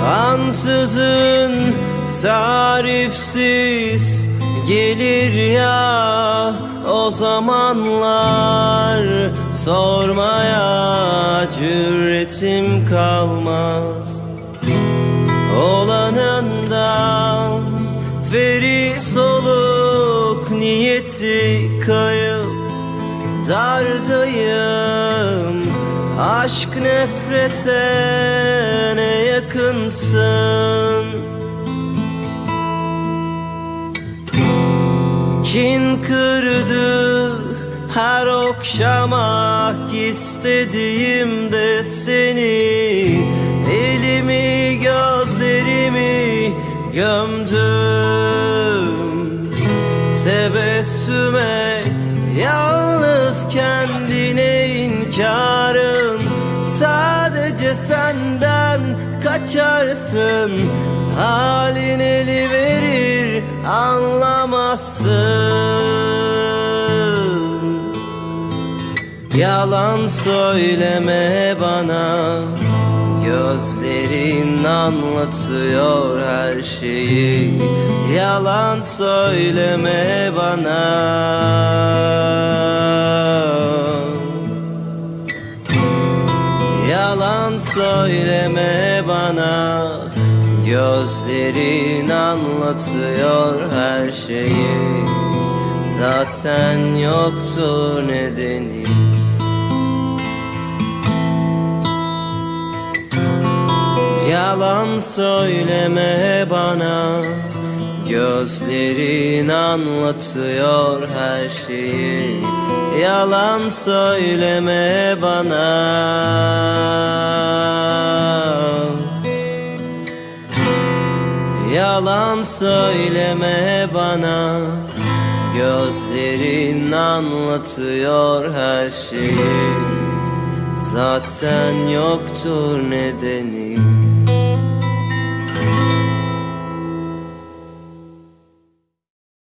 Ansızın tarifsiz gelir ya o zamanlar, sormaya cüretim kalmaz. Olanından feri soluk, niyeti kayıp dardayım. Aşk nefrete ne yakınsın, kin kırdı her okşamak istediğimde seni. Elimi gözlerimi gömdüm tebessüme, yalnız kendine inkarım. Sadece senden kaçarsın, halin eli verir anlamazsın. Yalan söyleme bana, gözlerin anlatıyor her şeyi. Yalan söyleme bana, yalan söyleme bana. Gözlerin anlatıyor her şeyi, zaten yoktur nedeni. Yalan söyleme bana, gözlerin anlatıyor her şeyi. Yalan söyleme bana, yalan söyleme bana. Gözlerin anlatıyor her şeyi, zaten yoktur nedeni.